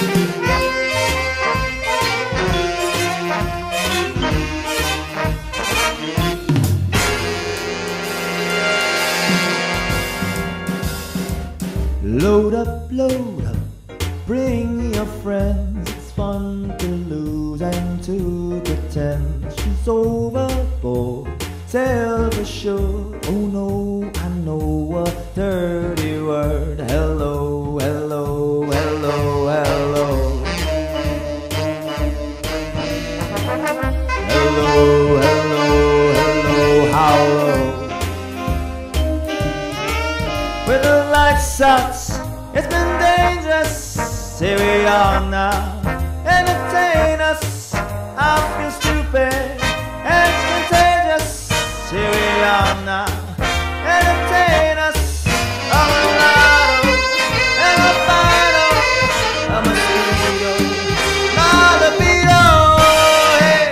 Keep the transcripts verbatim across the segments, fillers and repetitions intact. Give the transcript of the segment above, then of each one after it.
Load up, load up, bring your friends. It's fun to lose and to pretend. She's overboard, self-assured. Oh no, I know a dirty word. Hello, hello, hello, hello. Hello, hello, hello, how low? With the lights out, it's been dangerous. Here we are now, entertain us. I feel stupid and contagious. Here we are now, entertain us. I'm a lotto and a final. I'm a mosquito, not a beetle. Hey.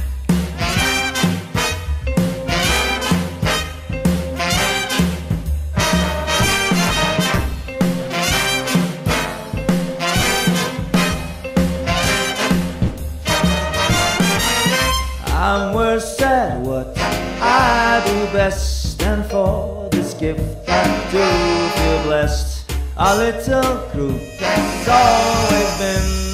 I'm worse at what I do best, and for this gift I do feel blessed. Our little group has always been